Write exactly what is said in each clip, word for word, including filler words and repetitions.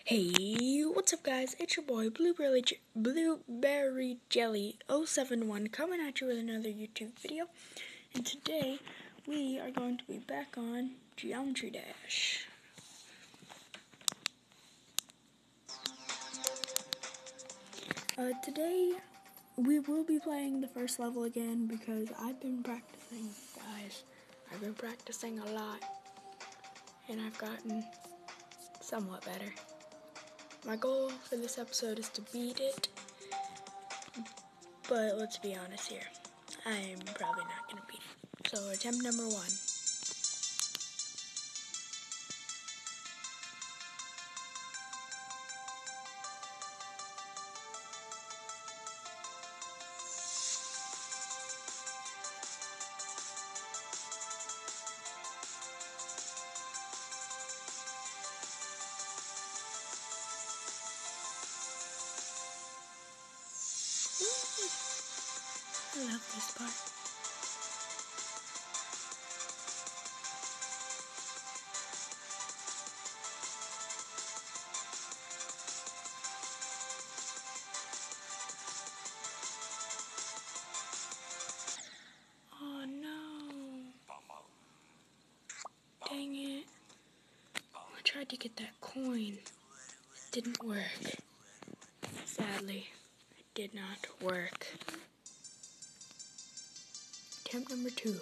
Hey, what's up guys? It's your boy Blueberry J Blueberry Jelly oh seven one coming at you with another YouTube video. And today we are going to be back on Geometry Dash. Uh, today we will be playing the first level again because I've been practicing, guys. I've been practicing a lot and I've gotten somewhat better. My goal for this episode is to beat it, but let's be honest here, I'm probably not going to beat it. So attempt number one. I love this part. Oh no. Dang it. I tried to get that coin. It didn't work. Sadly, it did not work. Attempt number two.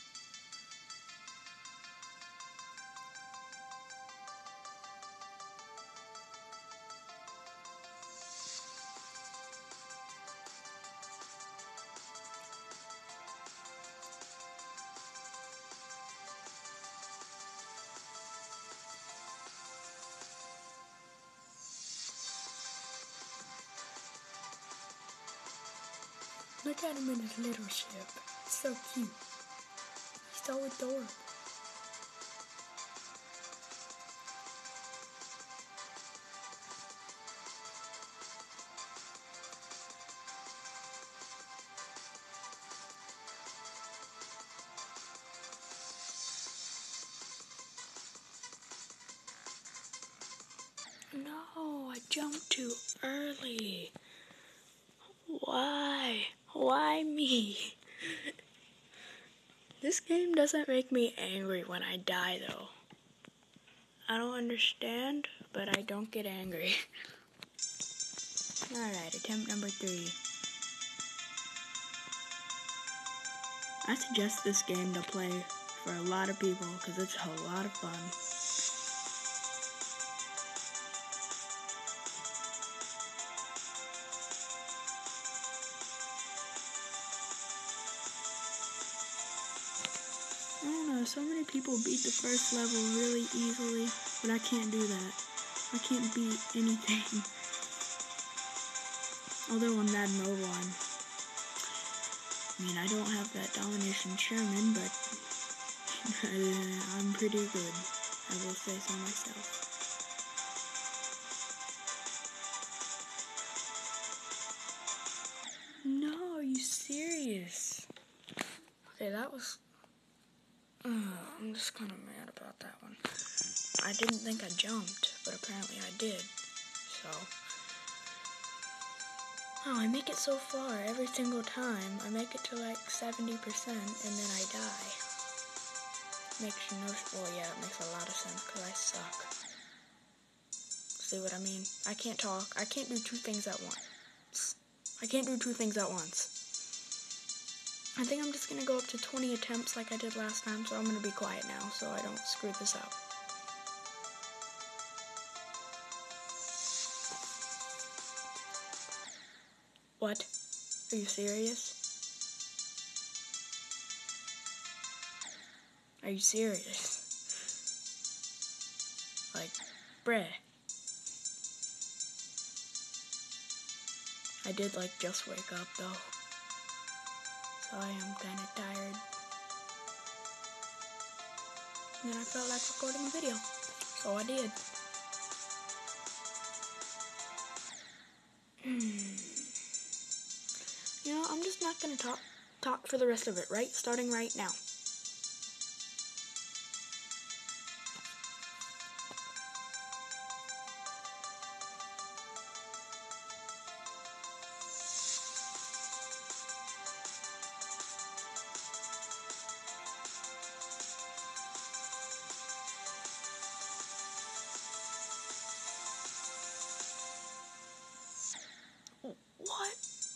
Look at him in his little ship. It's so cute. He's so adorable. No, I jumped too early. Why? Why me? This game doesn't make me angry when I die, though. I don't understand, but I don't get angry. Alright, attempt number three. I suggest this game to play for a lot of people because it's a lot of fun. I don't know, so many people beat the first level really easily, but I can't do that. I can't beat anything. Although on that mode one, I mean, I don't have that domination Sherman, but I'm pretty good. I will say so myself. No, are you serious? Okay, that was... Uh, I'm just kind of mad about that one. I didn't think I jumped, but apparently I did. So... Oh, I make it so far every single time. I make it to like seventy percent and then I die. Makes you know, well yeah, it makes a lot of sense because I suck. See what I mean? I can't talk. I can't do two things at once. I can't do two things at once. I think I'm just going to go up to twenty attempts like I did last time, so I'm going to be quiet now so I don't screw this up. What? Are you serious? Are you serious? Like, bruh. I did like just wake up though. So I am kind of tired. And then I felt like recording a video. So I did. Hmm. You know, I'm just not going to talk talk for the rest of it, right? Starting right now. What?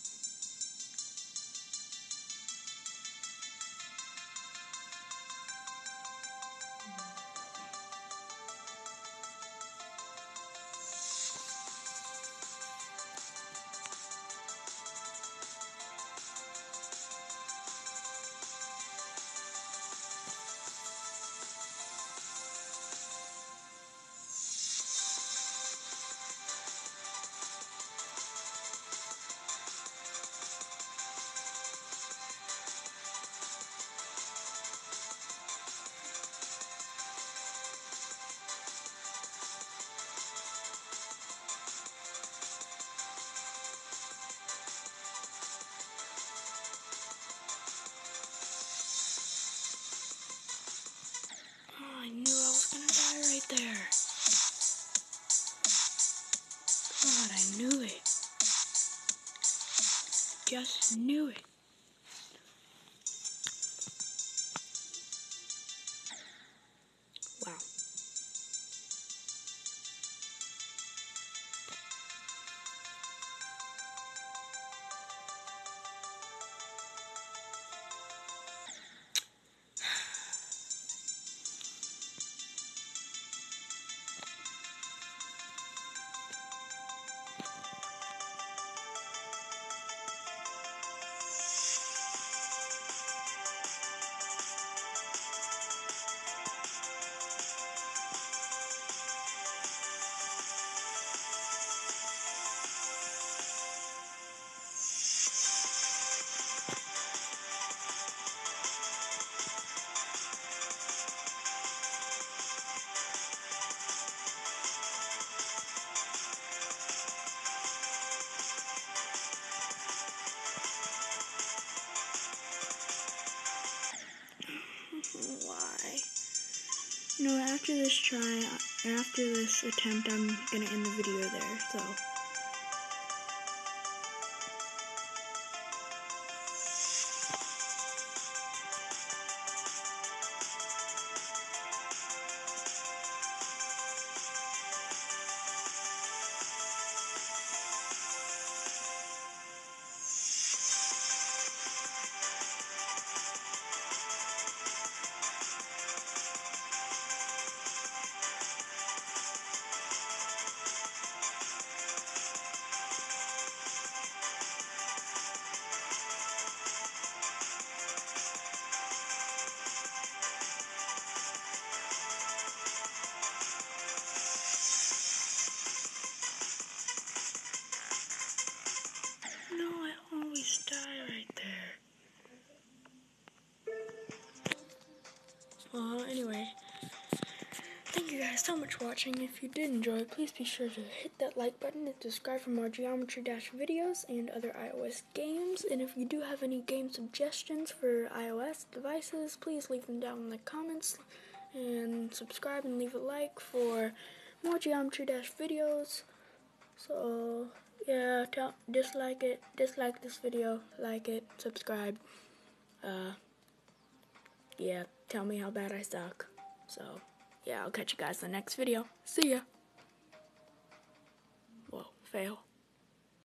I knew I was gonna die right there. God, I knew it. Just knew it. Wow. Why? You know, after this try, after this attempt, I'm gonna end the video there, so. No, I always die right there. Well, anyway, thank you guys so much for watching. If you did enjoy, please be sure to hit that like button and subscribe for more Geometry Dash videos and other iOS games. And if you do have any game suggestions for iOS devices, please leave them down in the comments. And subscribe and leave a like for more Geometry Dash videos. So, yeah, tell, dislike it, dislike this video, like it, subscribe. Uh, yeah, tell me how bad I suck. So, yeah, I'll catch you guys in the next video. See ya. Whoa, fail.